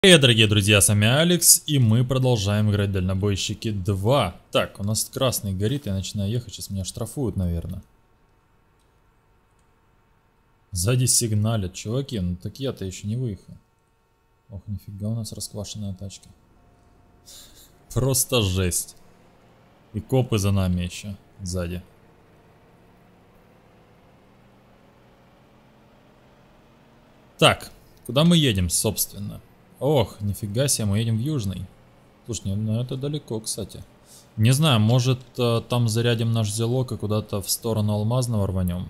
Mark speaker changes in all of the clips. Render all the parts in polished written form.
Speaker 1: Привет, дорогие друзья, с вами Алекс, и мы продолжаем играть Дальнобойщики 2. Так, у нас красный горит, я начинаю ехать, сейчас меня штрафуют, наверное. Сзади сигналят, чуваки, ну так я-то еще не выехал. Ох, нифига у нас расквашенная тачка. Просто жесть. И копы за нами еще, сзади. Так, куда мы едем, собственно? Ох, нифига себе, мы едем в Южный. Слушай, ну это далеко, кстати. Не знаю, может там зарядим наш зелок и куда-то в сторону Алмазного рванем.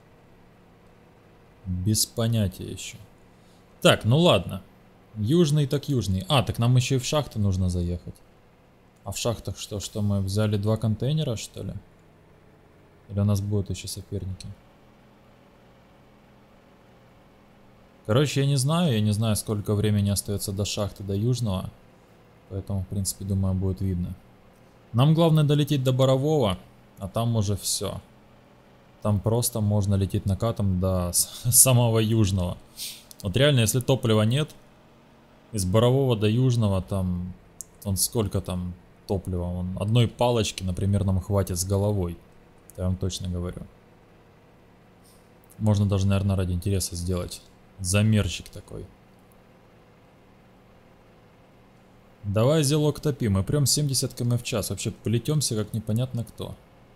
Speaker 1: Без понятия еще. Так, ну ладно. Южный так южный. А, так нам еще и в шахты нужно заехать. А в шахтах что мы взяли 2 контейнера, что ли? Или у нас будут еще соперники? Короче, я не знаю, сколько времени остается до шахты, до Южного. Поэтому, в принципе, думаю, будет видно. Нам главное долететь до Борового, а там уже все. Там просто можно лететь накатом до самого Южного. Вот реально, если топлива нет, из Борового до Южного там... Он сколько там топлива? Он одной палочки, например, нам хватит с головой. Я вам точно говорю. Можно даже, наверное, ради интереса сделать. Замерчик такой. Давай, зелок, топи. Мы прям 70 км в час. Вообще полетемся как непонятно кто.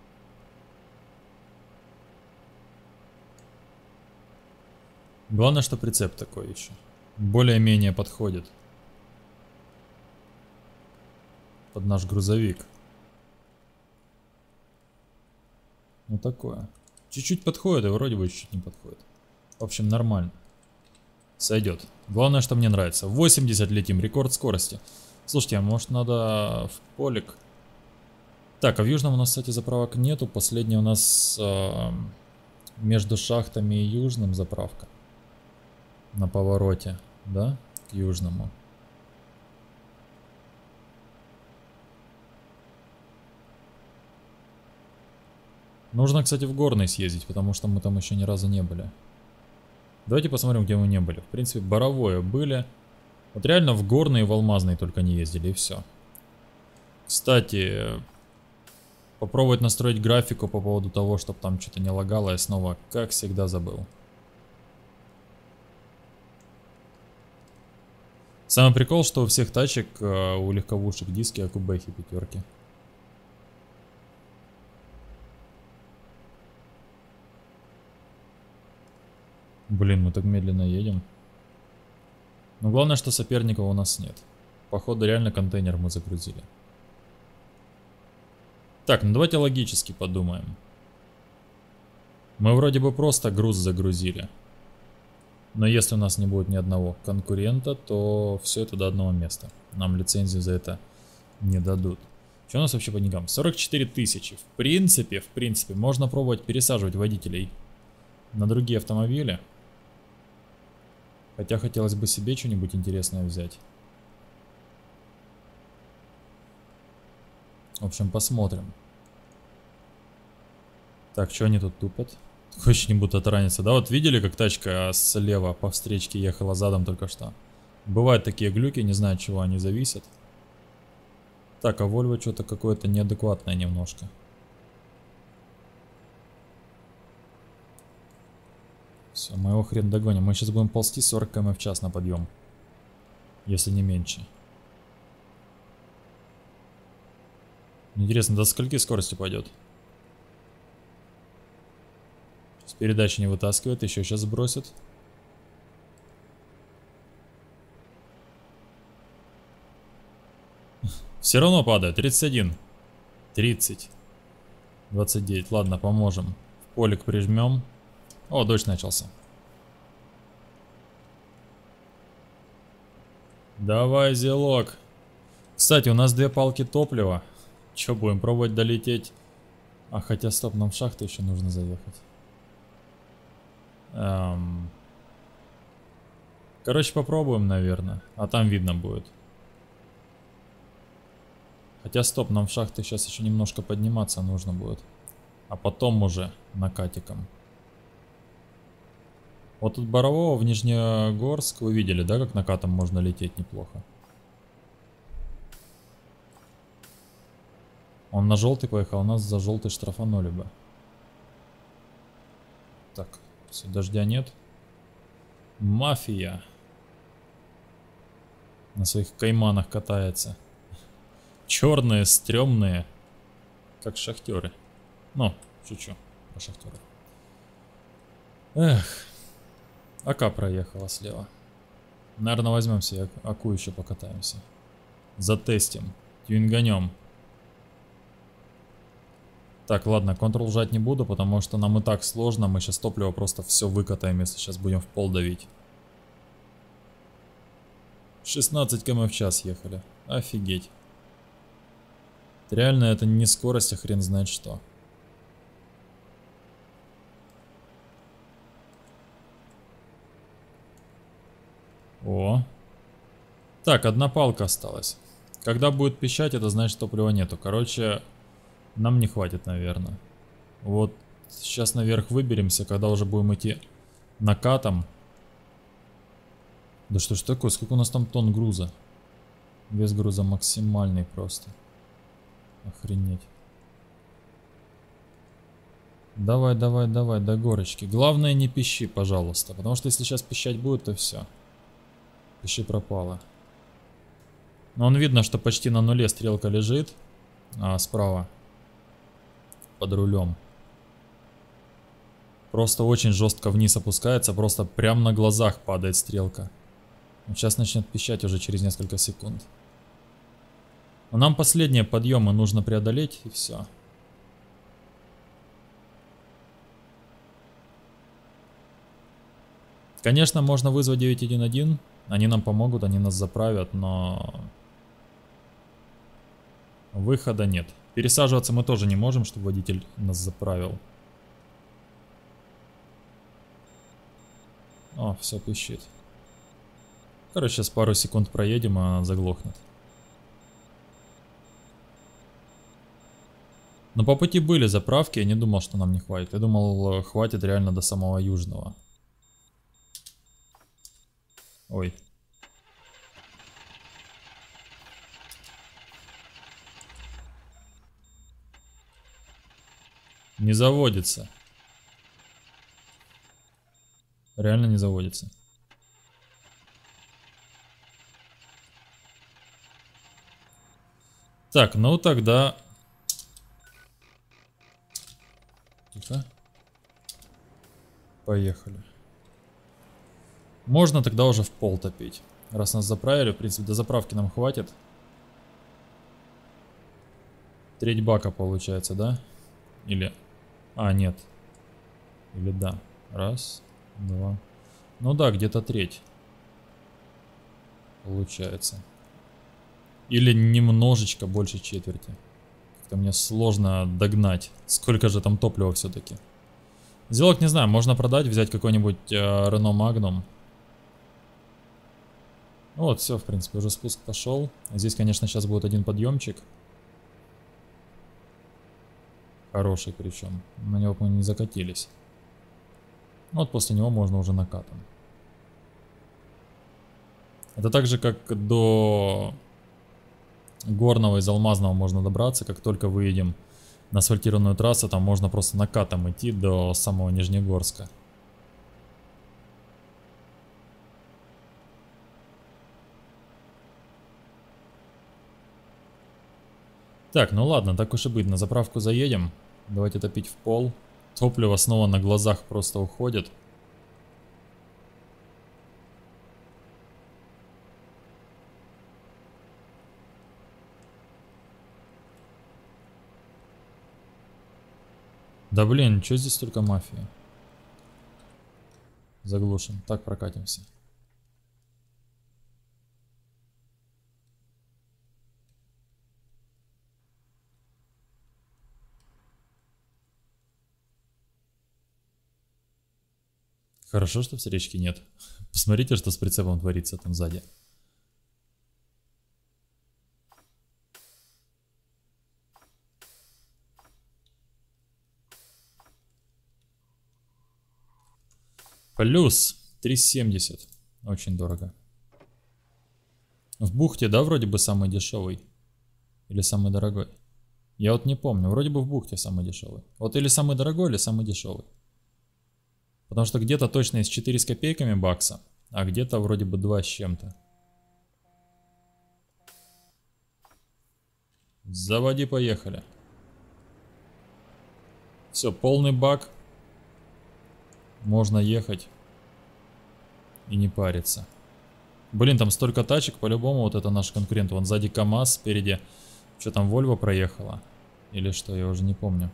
Speaker 1: Главное, что прицеп такой еще. Более-менее подходит. Под наш грузовик. Ну такое. Чуть-чуть подходит, и вроде бы чуть-чуть не подходит. В общем, нормально. Сойдет. Главное, что мне нравится. 80 летим, рекорд скорости. Слушайте, а может надо в полик? Так, а в Южном у нас, кстати, заправок нету. Последняя у нас между шахтами и Южным заправка. На повороте, да? К Южному. Нужно, кстати, в Горный съездить, потому что мы там еще ни разу не были. Давайте посмотрим, где мы не были. В принципе, Боровое были. Вот реально в Горный и в Алмазный только не ездили, и все. Кстати, попробовать настроить графику по поводу того, чтобы там что-то не лагало, я снова, как всегда, забыл. Самый прикол, что у всех тачек, у легковушек диски, как у Бэхи пятерки. Блин, мы так медленно едем. Но главное, что соперников у нас нет. Походу, реально контейнер мы загрузили. Так, ну давайте логически подумаем. Мы вроде бы просто груз загрузили. Но если у нас не будет ни одного конкурента, то все это до одного места. Нам лицензию за это не дадут. Что у нас вообще по деньгам? 44 тысячи. В принципе, можно пробовать пересаживать водителей на другие автомобили. Хотя хотелось бы себе что-нибудь интересное взять. В общем, посмотрим. Так, что они тут тупят? Очень не будут отраниться. Да, вот видели, как тачка слева по встречке ехала задом только что? Бывают такие глюки, не знаю, от чего они зависят. Так, а Volvo что-то какое-то неадекватное немножко. Все, мы его хрен догоним. Мы сейчас будем ползти 40 км в час на подъем. Если не меньше. Интересно, до скольки скорости пойдет? С передачи не вытаскивает, еще сейчас сбросит. Все равно падает. 31. 30. 29. Ладно, поможем. В полик прижмем. О, дождь начался. Давай, зелок. Кстати, у нас 2 палки топлива. Че, будем пробовать долететь? А хотя, стоп, нам в шахту еще нужно заехать. Короче, попробуем, наверное. А там видно будет. Хотя, стоп, нам в шахты сейчас еще немножко подниматься нужно будет. А потом уже накатиком. Вот от Борового в Нижнегорск вы видели, да, как накатом можно лететь неплохо. Он на желтый поехал, у нас за желтый штрафанули бы. Так, все, дождя нет. Мафия. На своих кайманах катается. Черные, стрёмные. Как шахтеры. Ну, шучу про шахтеров. Эх. АК проехала слева. Наверное, возьмем себе АКу, еще покатаемся. Затестим. Тюнганем. Так, ладно, Ctrl жать не буду, потому что нам и так сложно. Мы сейчас топливо просто все выкатаем, если сейчас будем в пол давить. 16 км в час ехали. Офигеть. Реально это не скорость, а хрен знает что. О. Так, одна палка осталась. Когда будет пищать, это значит топлива нету. Короче, нам не хватит, наверное. Вот сейчас наверх выберемся, когда уже будем идти накатом. Да что ж такое, сколько у нас там тонн груза? Вес груза максимальный просто. Охренеть. Давай, давай, давай, до горочки. Главное не пищи, пожалуйста. Потому что если сейчас пищать будет, то все. Пищи пропало. Но он видно, что почти на нуле стрелка лежит. А справа. Под рулем. Просто очень жестко вниз опускается. Просто прямо на глазах падает стрелка. Вот сейчас начнет пищать уже через несколько секунд. Но нам последние подъемы нужно преодолеть, и все. Конечно, можно вызвать 911. Они нам помогут, они нас заправят, но выхода нет. Пересаживаться мы тоже не можем, чтобы водитель нас заправил. О, все пищит. Короче, сейчас пару секунд проедем, а она заглохнет. Но по пути были заправки, я не думал, что нам не хватит. Я думал, хватит реально до самого Южного. Ой. Не заводится. Реально не заводится. Так, ну тогда... Тихо. Поехали. Можно тогда уже в пол топить. Раз нас заправили, в принципе, до заправки нам хватит. Треть бака получается, да? Или... А, нет. Или да. Раз, два. Ну да, где-то треть. Получается. Или немножечко больше четверти. Как-то мне сложно догнать. Сколько же там топлива все-таки. Зелок не знаю, можно продать, взять какой-нибудь Renault Magnum. Вот, все, в принципе, уже спуск пошел. Здесь, конечно, сейчас будет один подъемчик. Хороший причем. На него мы не закатились. Вот после него можно уже накатом. Это так же, как до Горного из Алмазного можно добраться. Как только выедем на асфальтированную трассу, там можно просто накатом идти до самого Нижнегорска. Так, ну ладно, так уж и быть, на заправку заедем. Давайте топить в пол. Топливо снова на глазах просто уходит. Да блин, что здесь только мафия? Заглушим. Так, прокатимся. Хорошо, что встречки нет. Посмотрите, что с прицепом творится там сзади. Плюс 370. Очень дорого. В бухте, да, вроде бы самый дешевый? Или самый дорогой? Я вот не помню. Вроде бы в бухте самый дешевый. Вот или самый дорогой, или самый дешевый. Потому что где-то точно есть 4 с копейками бакса, а где-то вроде бы 2 с чем-то. Заводи, поехали. Все, полный бак. Можно ехать и не париться. Блин, там столько тачек, по-любому вот это наш конкурент. Вон сзади КамАЗ, спереди. Что там, Вольво проехала? Или что, я уже не помню.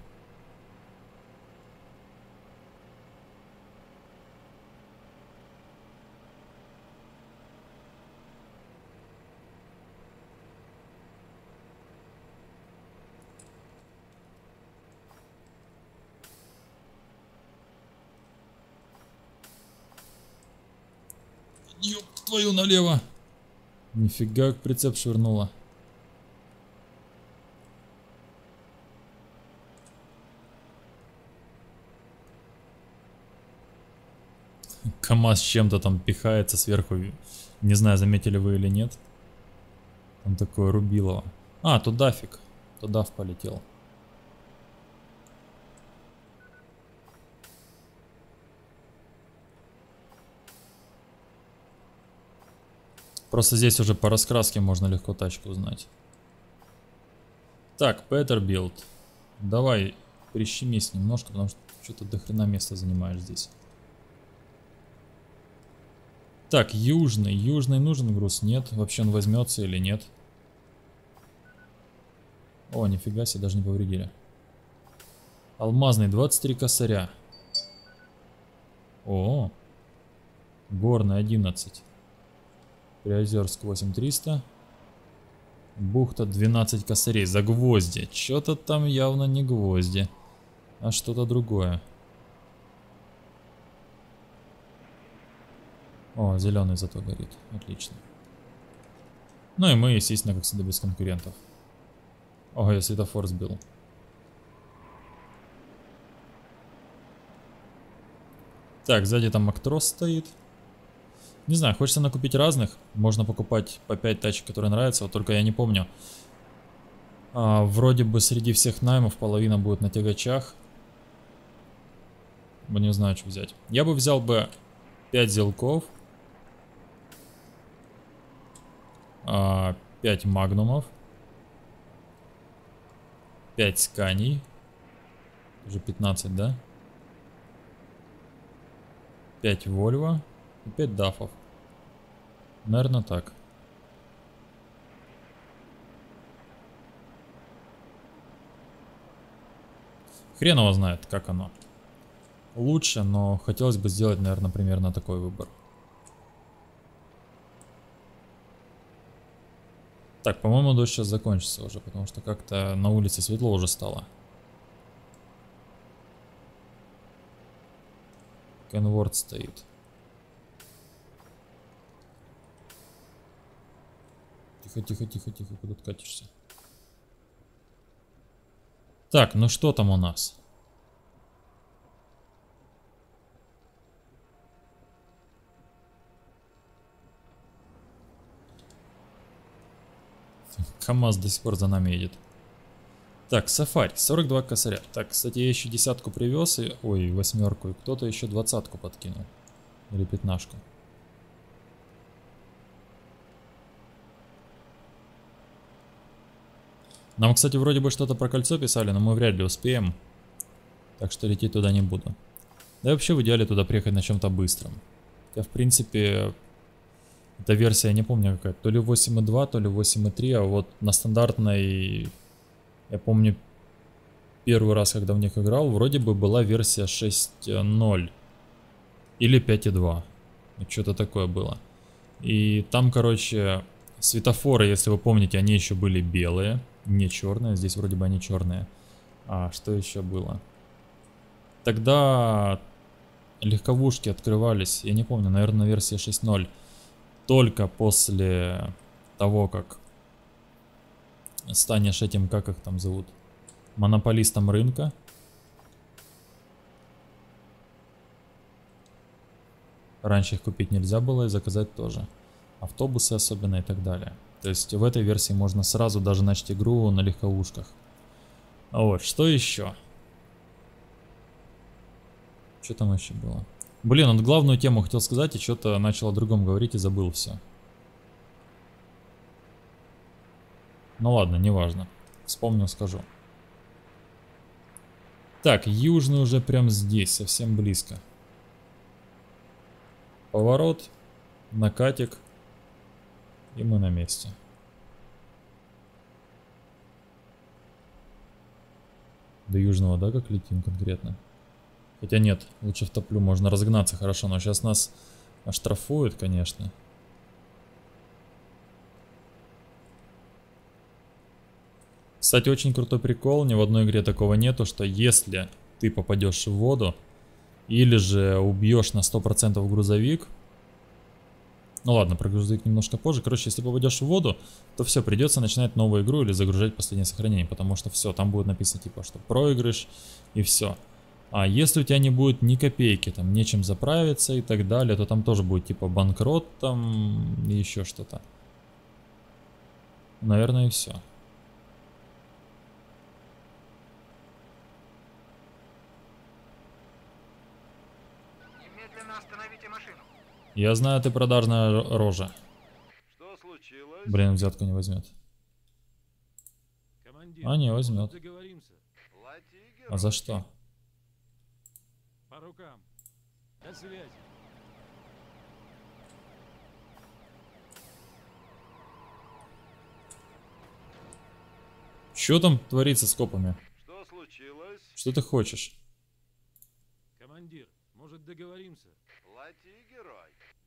Speaker 1: Ёб твою налево. Нифига, как прицеп швырнула. КамАЗ с чем-то там пихается сверху. Не знаю, заметили вы или нет. Там такое рубилово. А, туда фиг. Туда полетел. Просто здесь уже по раскраске можно легко тачку узнать. Так, Peterbilt. Давай, прищемись немножко, потому что что-то до хрена места занимаешь здесь. Так, южный. Южный нужен груз? Нет. Вообще он возьмется или нет? О, нифига себе, даже не повредили. Алмазный, 23 косаря. О, горный, 11. Приозерск, 8300. Бухта, 12 косарей. За гвозди. Что-то там явно не гвозди, а что-то другое. О, зеленый зато горит. Отлично. Ну и мы, естественно, как всегда, без конкурентов. Ого, я светофор сбил. Так, сзади там Актрос стоит. Не знаю, хочется накупить разных. Можно покупать по 5 тачек, которые нравятся. Вот только я не помню. Вроде бы среди всех наймов половина будет на тягачах. Не знаю, что взять. Я бы взял бы 5 зелков. 5 магнумов. 5 сканий. Уже 15, да? 5 Вольво и 5 дафов. Наверное, так. Хрен его знает, как оно лучше, но хотелось бы сделать, наверное, примерно такой выбор. Так, по-моему, дождь сейчас закончится уже, потому что как-то на улице светло уже стало. Кенворд стоит. Тихо, тихо, тихо, тихо, куда ты катишься? Так, ну что там у нас? КамАЗ до сих пор за нами едет. Так, Сафари, 42 косаря. Так, кстати, я еще десятку привез, и... ой, восьмерку, и кто-то еще 20-ку подкинул. Или 15-ку. Нам, кстати, вроде бы что-то про кольцо писали, но мы вряд ли успеем. Так что лететь туда не буду. Да и вообще в идеале туда приехать на чем-то быстром. Хотя, в принципе, эта версия, я не помню какая, то ли 8.2, то ли 8.3, а вот на стандартной, я помню, первый раз, когда в них играл, вроде бы была версия 6.0 или 5.2. Что-то такое было. И там, короче, светофоры, если вы помните, они еще были белые, не черные. Здесь вроде бы они черные. А что еще было? Тогда легковушки открывались, я не помню, наверное, на версии 6.0. Только после того, как станешь этим, как их там зовут, монополистом рынка. Раньше их купить нельзя было и заказать тоже. Автобусы особенно и так далее. То есть в этой версии можно сразу даже начать игру на легковушках. Вот, что еще? Что там еще было? Блин, вот главную тему хотел сказать, и что-то начал о другом говорить и забыл все. Ну ладно, неважно. Вспомнил, скажу. Так, южный уже прям здесь, совсем близко. Поворот, накатик, и мы на месте. До южного, да, как летим конкретно? Хотя нет, лучше втоплю, можно разогнаться хорошо, но сейчас нас оштрафуют, конечно. Кстати, очень крутой прикол, ни в одной игре такого нету, что если ты попадешь в воду, или же убьешь на 100% грузовик. Ну ладно, про грузовик немножко позже. Короче, если попадешь в воду, то все, придется начинать новую игру или загружать последнее сохранение. Потому что все, там будет написано типа, что проигрыш и все. А если у тебя не будет ни копейки, там нечем заправиться и так далее, то там тоже будет типа банкрот там и еще что-то. Наверное, и все.
Speaker 2: Остановите машину.
Speaker 1: Я знаю, ты продажная рожа.
Speaker 2: Что случилось?
Speaker 1: Блин, взятку не возьмет.
Speaker 3: Командир,
Speaker 1: А, не возьмет.
Speaker 3: договоримся.
Speaker 1: А за что?
Speaker 3: По рукам. До связи.
Speaker 1: Что там творится с копами?
Speaker 2: Что случилось?
Speaker 1: Что ты хочешь?
Speaker 3: Командир, может договоримся?
Speaker 2: Плати, герой.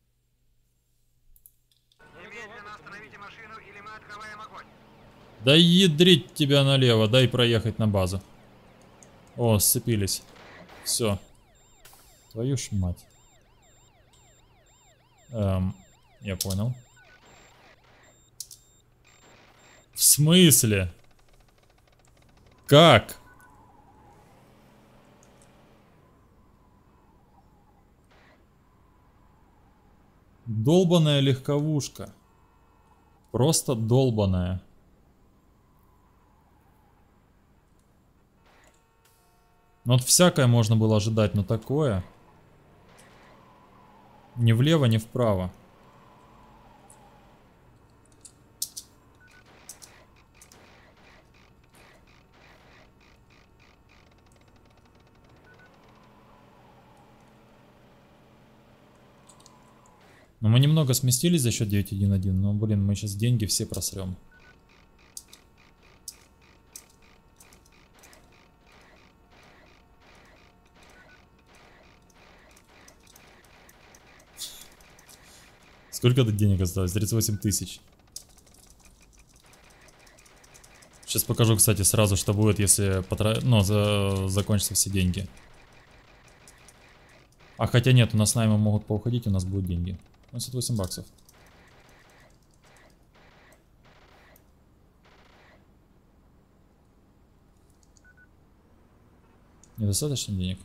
Speaker 2: Немедленно остановите машину, или мы открываем огонь.
Speaker 1: Да ядрить тебя налево, дай проехать на базу. О, сцепились. Все. Твою ж мать. Я понял. В смысле? Как? Долбаная легковушка. Просто долбаная. Ну вот всякое можно было ожидать, но такое. Ни влево, ни вправо. Но мы немного сместились за счет 9.1.1, но, блин, мы сейчас деньги все просрем. Сколько тут денег осталось? 38 тысяч. Сейчас покажу, кстати, сразу, что будет, если закончатся все деньги. А хотя нет, у нас наймы могут поуходить, у нас будут деньги. 88 баксов. Недостаточно денег.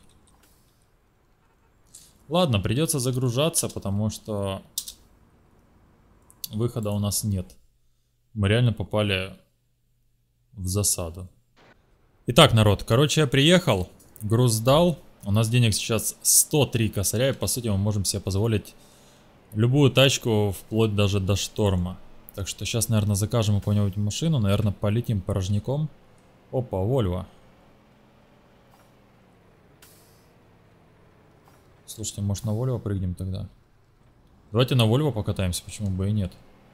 Speaker 1: Ладно, придется загружаться, потому что выхода у нас нет. Мы реально попали в засаду. Итак, народ, короче, я приехал, груз сдал. У нас денег сейчас 103 косаря, и по сути мы можем себе позволить любую тачку, вплоть даже до шторма. Так что сейчас, наверное, закажем какую-нибудь машину, наверное, полетим порожняком. Опа, Вольво. Слушайте, может на Вольво прыгнем тогда? Давайте на Вольво покатаемся, почему бы и нет.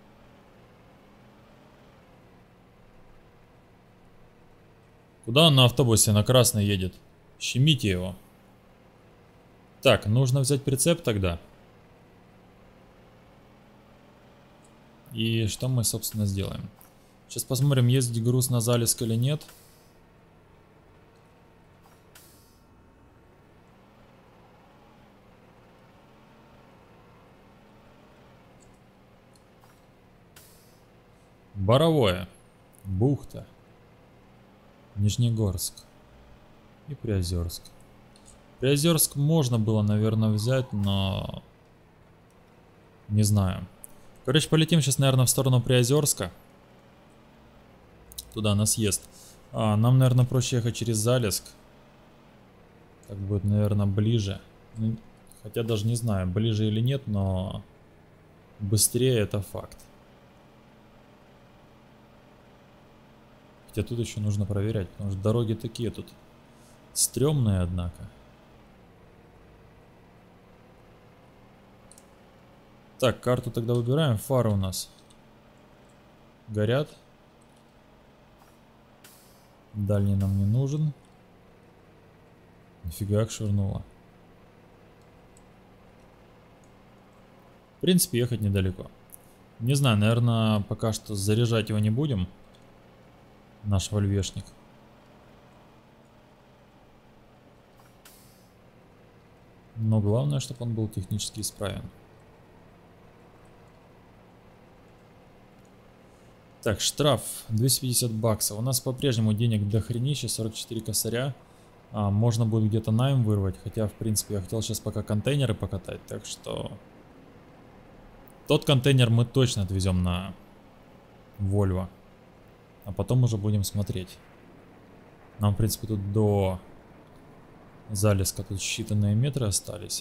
Speaker 1: Куда он на автобусе на красный едет? Щемите его. Так, нужно взять прицеп тогда. И что мы, собственно, сделаем? Сейчас посмотрим, есть груз на Залеск или нет. Боровое. Бухта. Нижнегорск. И Приозерск. Приозерск можно было, наверное, взять, но Не знаю. Короче, полетим сейчас, наверное, в сторону Приозерска. Туда нас съест. Нам, наверное, проще ехать через Залеск. Так будет, наверное, ближе. Ну, хотя даже не знаю, ближе или нет, но быстрее это факт. Хотя тут еще нужно проверять, потому что дороги такие тут стрёмные, однако. Так, карту тогда выбираем. Фары у нас горят. Дальний нам не нужен. Нифига как швырнуло. В принципе, ехать недалеко. Не знаю, наверное, пока что заряжать его не будем. Наш вольвешник. Но главное, чтобы он был технически исправен. Так, штраф 250 баксов. У нас по-прежнему денег до хренища, 44 косаря. Можно будет где-то найм вырвать. Хотя, в принципе, я хотел сейчас пока контейнеры покатать. Так что... Тот контейнер мы точно отвезем на Volvo. А потом уже будем смотреть. Нам, в принципе, тут до Залеска тут считанные метры остались.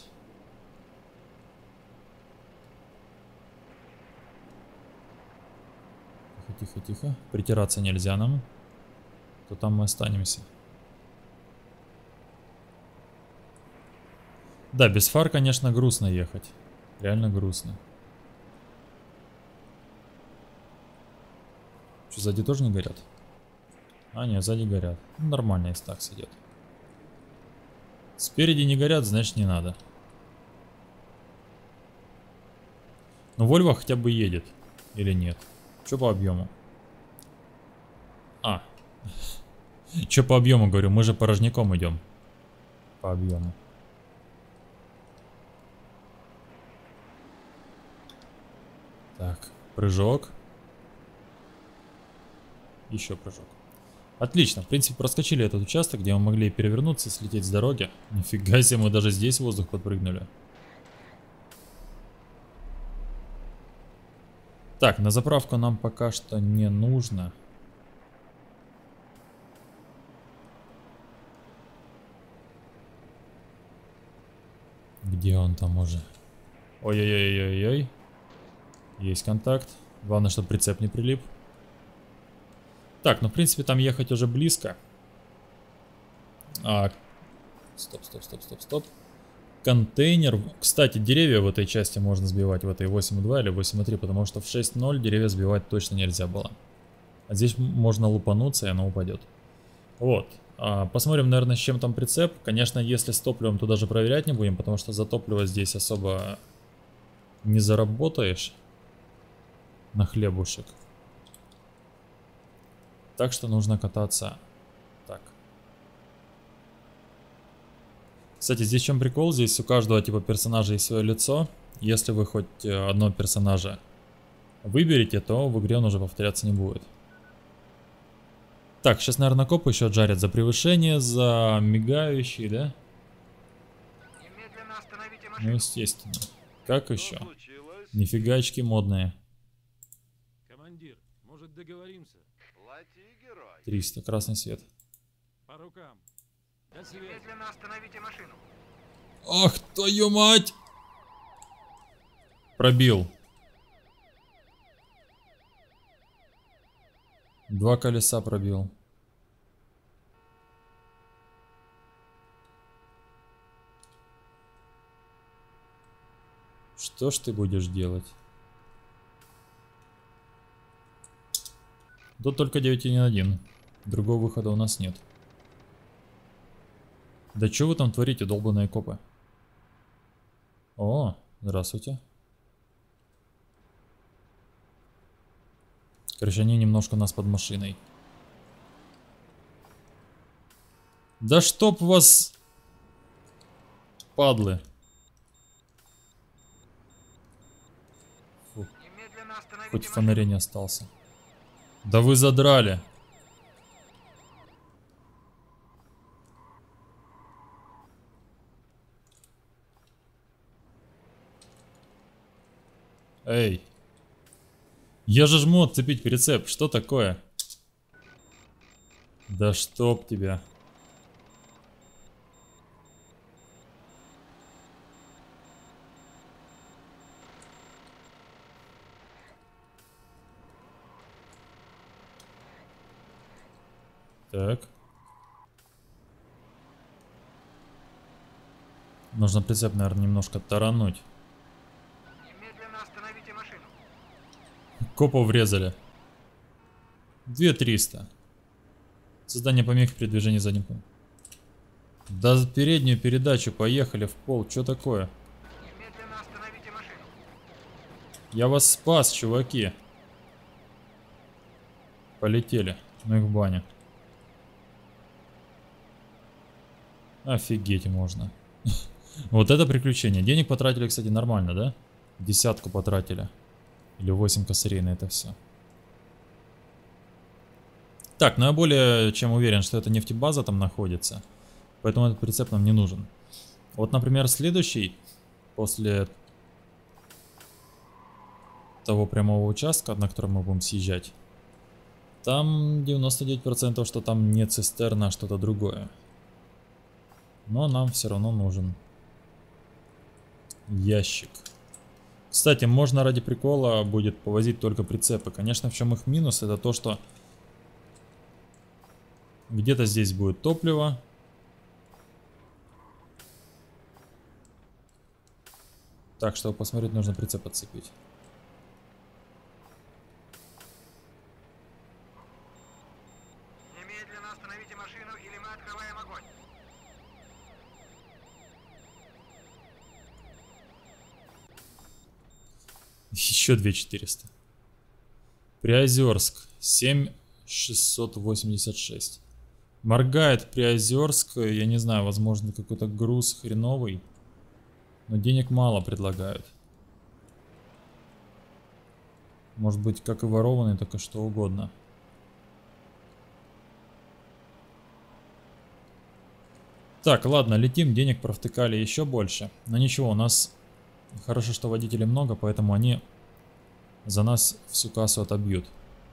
Speaker 1: Тихо, тихо. Притираться нельзя нам. То там мы останемся. Да, без фар, конечно, грустно ехать. Реально грустно. Что, сзади тоже не горят? Нет, сзади горят. Ну, нормально, если так сидят. Спереди не горят, значит не надо. Но Volvo хотя бы едет. Или нет? Что по объему? Что по объему, говорю? Мы же порожняком идем. По объему. Так, прыжок. Еще прыжок. Отлично, в принципе, проскочили этот участок, где мы могли перевернуться, слететь с дороги. Нифига себе, мы даже здесь в воздух подпрыгнули. Так, на заправку нам пока что не нужно. Где он там уже? Ой-ой-ой-ой-ой. Есть контакт. Главное, чтобы прицеп не прилип. Так, ну в принципе там ехать уже близко. Стоп. Контейнер. Кстати, деревья в этой части можно сбивать, в этой 8.2 или 8.3, потому что в 6.0 деревья сбивать точно нельзя было. А здесь можно лупануться, и оно упадет. Вот. Посмотрим, наверное, с чем там прицеп. Конечно, если с топливом, то даже проверять не будем, потому что за топливо здесь особо не заработаешь на хлебушек. Так что нужно кататься так. Кстати, здесь в чем прикол? Здесь у каждого типа персонажа есть свое лицо. Если вы хоть одного персонажа выберете, то в игре он уже повторяться не будет. Так, сейчас, наверное, копы еще отжарят за превышение, за мигающий, да?
Speaker 2: Немедленно остановите машину.
Speaker 1: Ну, естественно. Как еще? Нифига очки модные.
Speaker 3: Командир, может договоримся?
Speaker 1: 300, красный свет.
Speaker 3: По рукам. До связи.
Speaker 2: Немедленно остановите машину.
Speaker 1: Ах, твою мать! Пробил. Два колеса пробил. Что ж ты будешь делать? Тут только 9.1. Другого выхода у нас нет. Да что вы там творите, долбаные копы? О, здравствуйте. Короче, они немножко нас под машиной. Да чтоб вас... Падлы. Фу.
Speaker 2: Немедленно остановите
Speaker 1: Хоть в
Speaker 2: машину.
Speaker 1: фонаре не остался. Да вы задрали. Эй. Я же жму отцепить прицеп. Что такое? Да чтоб тебя. Так. Нужно прицеп, наверное, немножко тарануть.
Speaker 2: Немедленно остановите машину.
Speaker 1: Копов врезали. 2300. Создание помех при движении задним ходом. Да за переднюю передачу поехали в пол. Что такое?
Speaker 2: Немедленно остановите машину.
Speaker 1: Я вас спас, чуваки. Полетели. Ну их в баню. Офигеть можно. Вот это приключение. Денег потратили, кстати, нормально, да? 10 потратили. Или 8 косарей на это все. Так, ну я более чем уверен, что это нефтебаза там находится. Поэтому этот прицеп нам не нужен. Вот, например, следующий, после того прямого участка, на котором мы будем съезжать, там 99%, что там не цистерна, а что-то другое. Но нам все равно нужен ящик. Кстати, можно ради прикола будет повозить только прицепы. Конечно, в чем их минус, это то, что где-то здесь будет топливо. Так, чтобы посмотреть, нужно прицеп отцепить.
Speaker 2: Немедленно остановите машину, или мы открываем огонь.
Speaker 1: Еще 2400. Приозерск 7686. Моргает Приозерск. Я не знаю, возможно, какой-то груз хреновый. Но денег мало предлагают. Может быть, как и ворованный, только что угодно. Так, ладно, летим. Денег провтыкали еще больше. Но ничего, у нас хорошо, что водителей много, поэтому они за нас всю кассу отобьют.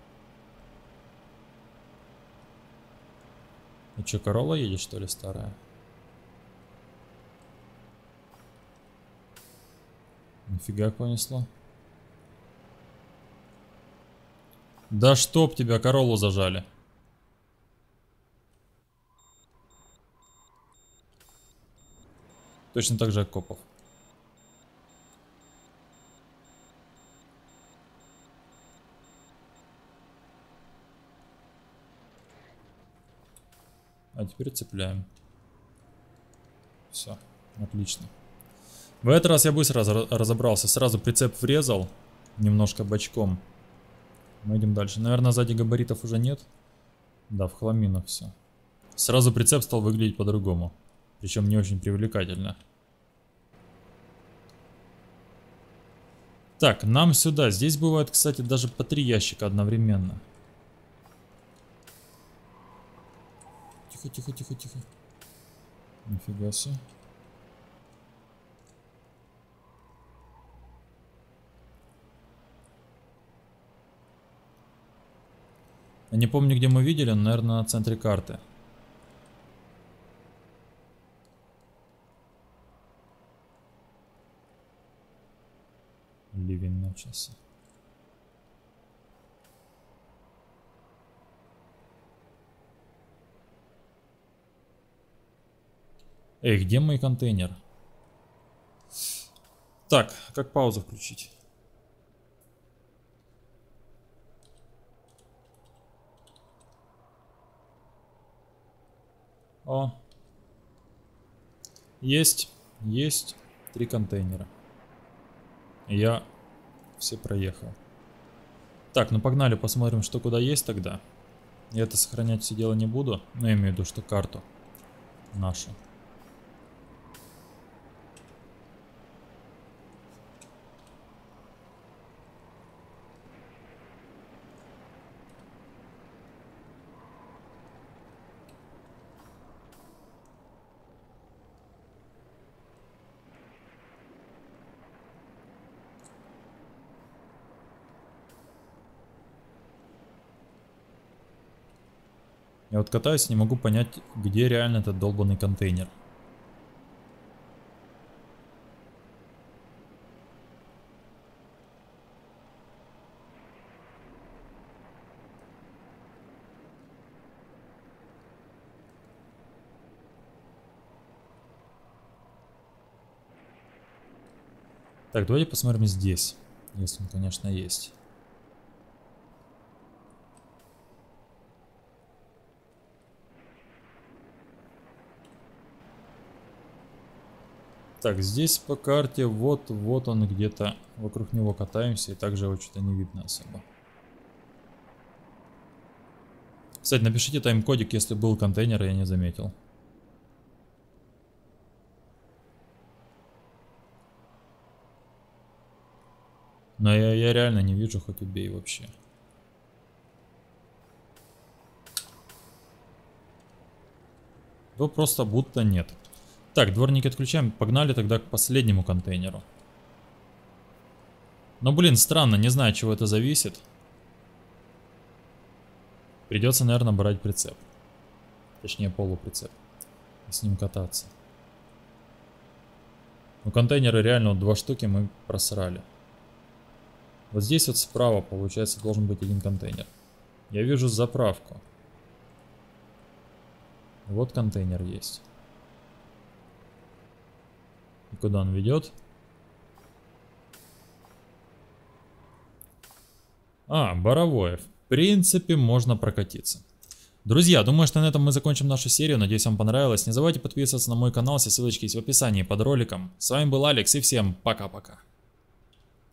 Speaker 1: И что, Королла едет, что ли, старая? Нифига понесло. Да чтоб тебя, Короллу зажали. Точно так же, как Копов. А теперь цепляем. Все, отлично. В этот раз я быстро разобрался. Сразу прицеп врезал. Немножко бочком. Мы идем дальше. Наверное, сзади габаритов уже нет. Да, в хламину все. Сразу прицеп стал выглядеть по-другому. Причем не очень привлекательно. Так, нам сюда. Здесь бывает, кстати, даже по 3 ящика одновременно. Тихо, тихо, тихо, тихо. Нифига себе. Я не помню, где мы видели, но, наверное, на центре карты. Ливень начался. Эй, где мой контейнер? Так, как паузу включить? О. Есть 3 контейнера. Я все проехал. Так, ну погнали, посмотрим, что куда есть тогда. Я это сохранять все дело не буду. Но я имею в виду, что карту нашу. Я вот катаюсь, не могу понять, где реально этот долбанный контейнер. Так, давайте посмотрим здесь, если он, конечно, есть. Так, здесь по карте вот он где-то, вокруг него катаемся, и также его что-то не видно особо. Кстати, напишите тайм-кодик, если был контейнер, я не заметил. Но я реально не вижу, хоть убей вообще. Его просто будто нет. Так, дворники отключаем. Погнали тогда к последнему контейнеру. Но, блин, странно, не знаю, от чего это зависит. Придется, наверное, брать прицеп. Точнее, полуприцеп. И с ним кататься. Ну, контейнеры реально вот 2 штуки мы просрали. Вот здесь вот справа, получается, должен быть один контейнер. Я вижу заправку. Вот контейнер есть. И куда он ведет? А, Боровое. В принципе, можно прокатиться. Друзья, думаю, что на этом мы закончим нашу серию. Надеюсь, вам понравилось. Не забывайте подписываться на мой канал. Все ссылочки есть в описании под роликом. С вами был Алекс и всем пока-пока.